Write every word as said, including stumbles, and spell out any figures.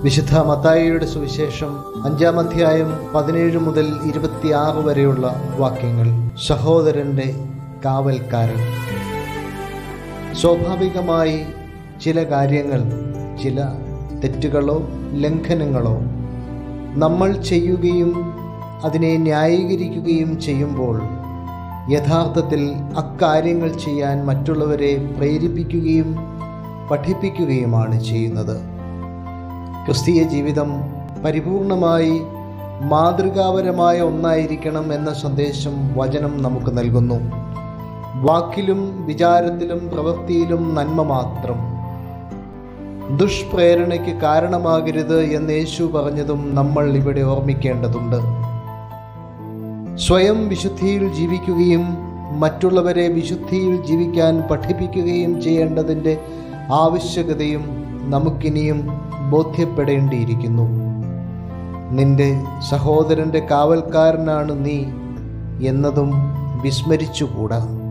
വിശുദ്ധ മത്തായിയുടെ സുവിശേഷം അഞ്ചാം അധ്യായം പതിനേഴ് മുതൽ ഇരുപത്തിയാറ് വരെയുള്ള വാക്യങ്ങൾ. സഹോദരൻ്റെ കാവൽക്കാരൻ. സ്വാഭാവികമായി ചില കാര്യങ്ങൾ, ചില തെറ്റുകളോ ലംഘനങ്ങളോ നമ്മൾ ചെയ്യുകയും അതിനെ ന്യായീകരിക്കുകയും ചെയ്യുമ്പോൾ യഥാർത്ഥത്തിൽ അക്കാര്യങ്ങൾ ചെയ്യാൻ മറ്റുള്ളവരെ പ്രേരിപ്പിക്കുകയും പഠിപ്പിക്കുകയുമാണ് ചെയ്യുന്നത്. ക്രിസ്തീയ ജീവിതം പരിപൂർണമായി മാതൃകാപരമായ ഒന്നായിരിക്കണം എന്ന സന്ദേശം വചനം നമുക്ക് നൽകുന്നു. വാക്കിലും വിചാരത്തിലും പ്രവൃത്തിയിലും നന്മ മാത്രം, ദുഷ്പ്രേരണയ്ക്ക് കാരണമാകരുത് എന്ന് യേശു പറഞ്ഞതും നമ്മൾ ഇവിടെ ഓർമ്മിക്കേണ്ടതുണ്ട്. സ്വയം വിശുദ്ധിയിൽ ജീവിക്കുകയും മറ്റുള്ളവരെ വിശുദ്ധിയിൽ ജീവിക്കാൻ പഠിപ്പിക്കുകയും ചെയ്യേണ്ടതിൻ്റെ ആവശ്യകതയും നമുക്കിനിയും ബോധ്യപ്പെടേണ്ടിയിരിക്കുന്നു. നിന്റെ സഹോദരൻ്റെ കാവൽക്കാരനാണ് നീ എന്നതും വിസ്മരിച്ചുകൂടാ.